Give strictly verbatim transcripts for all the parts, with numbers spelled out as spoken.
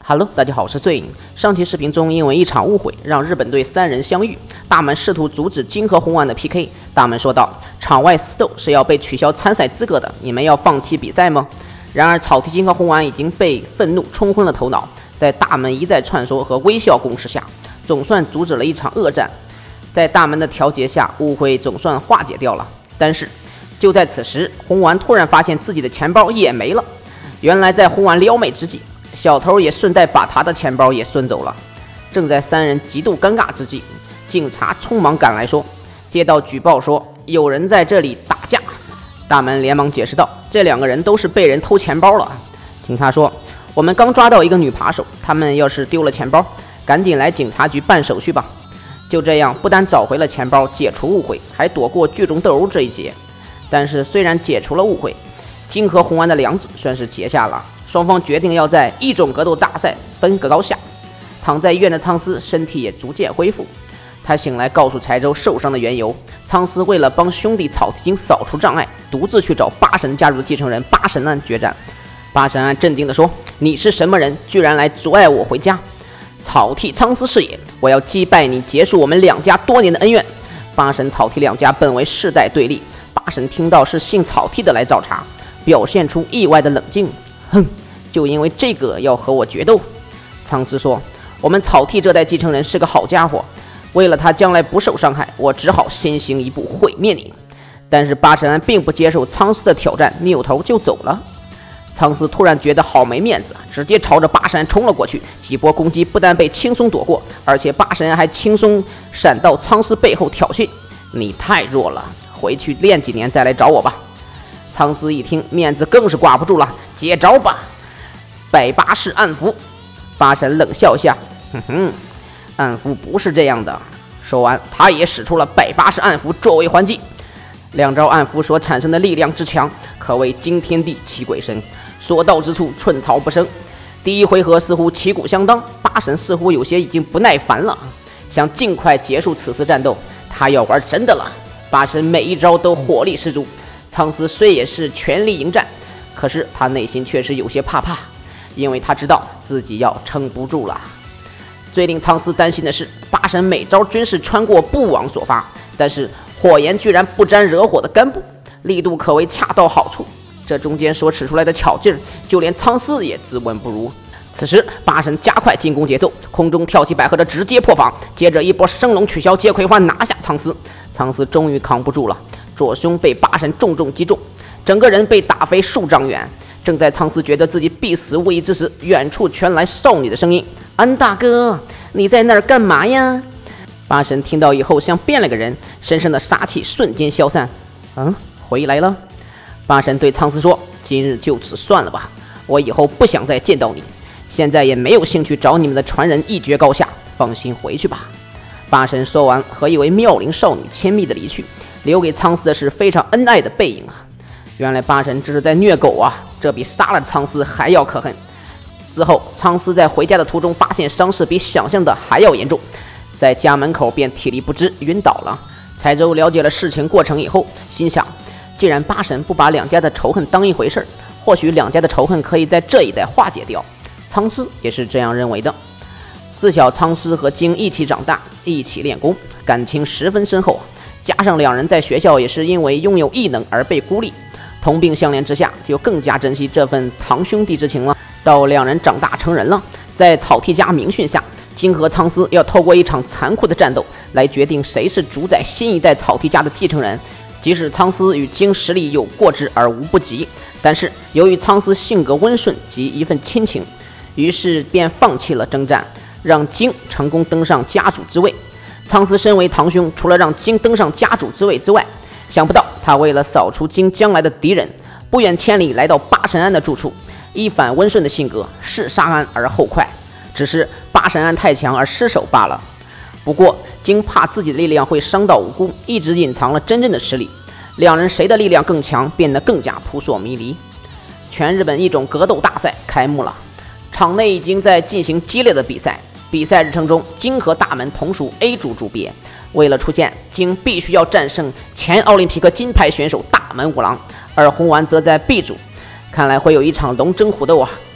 Hello， 大家好，我是醉影。上期视频中，因为一场误会，让日本队三人相遇。大门试图阻止金和红丸的 P K。大门说道：“场外私斗是要被取消参赛资格的，你们要放弃比赛吗？”然而，草剃金和红丸已经被愤怒冲昏了头脑，在大门一再串说和微笑攻势下，总算阻止了一场恶战。在大门的调节下，误会总算化解掉了。但是，就在此时，红丸突然发现自己的钱包也没了。原来，在红丸撩妹之际，小偷也顺带把他的钱包也顺走了。正在三人极度尴尬之际，警察匆忙赶来说，接到举报说有人在这里打架。大门连忙解释道，这两个人都是被人偷钱包了。警察说，我们刚抓到一个女扒手，他们要是丢了钱包，赶紧来警察局办手续吧。就这样，不但找回了钱包，解除误会，还躲过剧中斗殴这一劫。但是虽然解除了误会，金和红丸的梁子算是结下了。双方决定要在异种格斗大赛分个高下。躺在医院的苍司身体也逐渐恢复，他醒来告诉柴州受伤的缘由。苍司为了帮兄弟草剃金扫除障碍，独自去找八神加入的继承人八神庵决战。八神庵镇定地说：“你是什么人，居然来阻碍我回家？草剃苍司是也，我要击败你，结束我们两家多年的恩怨。”八神草剃两家本为世代对立，八神听到是姓草剃的来找茬，表现出意外的冷静。哼，就因为这个要和我决斗？苍司说，我们草剃这代继承人是个好家伙，为了他将来不受伤害，我只好先行一步毁灭你。但是八神庵并不接受苍司的挑战，扭头就走了。苍司突然觉得好没面子，直接朝着八神庵冲了过去，几波攻击不但被轻松躲过，而且八神庵还轻松闪到苍司背后挑衅，你太弱了，回去练几年再来找我吧。苍司一听，面子更是挂不住了，接招吧！百八式暗符。八神冷笑一下，哼哼，暗符不是这样的。说完，他也使出了百八式暗符作为还击。两招暗符所产生的力量之强，可谓惊天地泣鬼神，所到之处寸草不生。第一回合似乎旗鼓相当，八神似乎有些已经不耐烦了，想尽快结束此次战斗。他要玩真的了。八神每一招都火力十足。苍司虽也是全力迎战，可是他内心确实有些怕怕，因为他知道自己要撑不住了。最令苍司担心的是，八神每招均是穿过布网所发，但是火焰居然不沾惹火的干布，力度可谓恰到好处。这中间所使出来的巧劲儿，就连苍司也自问不如。此时八神加快进攻节奏，空中跳起百合的直接破防，接着一波升龙取消接葵花拿下苍司。苍司终于扛不住了，左胸被八神重重击中，整个人被打飞数丈远。正在苍司觉得自己必死无疑之时，远处传来少女的声音：“安大哥，你在那儿干嘛呀？”八神听到以后像变了个人，身上的杀气瞬间消散。嗯，回来了。八神对苍司说：“今日就此算了吧，我以后不想再见到你，现在也没有兴趣找你们的传人一决高下，放心回去吧。”八神说完，和一位妙龄少女亲密的离去，留给苍司的是非常恩爱的背影啊！原来八神这是在虐狗啊，这比杀了苍司还要可恨。之后，苍司在回家的途中发现伤势比想象的还要严重，在家门口便体力不支晕倒了。柴州了解了事情过程以后，心想，既然八神不把两家的仇恨当一回事，或许两家的仇恨可以在这一代化解掉。苍司也是这样认为的。自小苍司和京一起长大，一起练功，感情十分深厚。加上两人在学校也是因为拥有异能而被孤立，同病相怜之下，就更加珍惜这份堂兄弟之情了。到两人长大成人了，在草剃家明训下，京和苍司要透过一场残酷的战斗来决定谁是主宰新一代草剃家的继承人。即使苍司与京实力有过之而无不及，但是由于苍司性格温顺及一份亲情，于是便放弃了征战，让京成功登上家主之位。苍司身为堂兄，除了让京登上家主之位之外，想不到他为了扫除京将来的敌人，不远千里来到八神庵的住处。一反温顺的性格，是杀安而后快，只是八神庵太强而失手罢了。不过京怕自己的力量会伤到无辜，一直隐藏了真正的实力。两人谁的力量更强，变得更加扑朔迷离。全日本一种格斗大赛开幕了，场内已经在进行激烈的比赛。比赛日程中，京和大门同属 A 组组别，为了出线，京必须要战胜前奥林匹克金牌选手大门五郎，而红丸则在 B 组。看来会有一场龙争虎斗啊！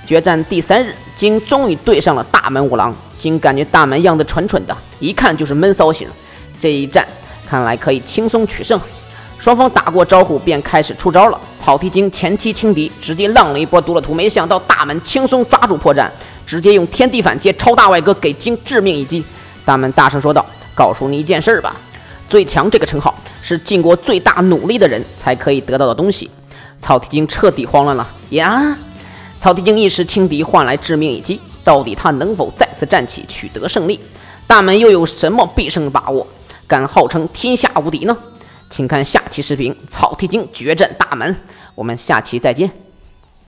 决战第三日，金终于对上了大门五郎。金感觉大门样子蠢蠢的，一看就是闷骚型。这一战看来可以轻松取胜。双方打过招呼，便开始出招了。草剃精前期轻敌，直接浪了一波毒了图，没想到大门轻松抓住破绽，直接用天地反接超大外割给金致命一击。大门大声说道：“告诉你一件事吧，最强这个称号是尽过最大努力的人才可以得到的东西。”草剃精彻底慌乱了呀！草剃精一时轻敌换来致命一击，到底他能否再次站起取得胜利？大门又有什么必胜把握，敢号称天下无敌呢？请看下期视频：草剃精决战大门。我们下期再见。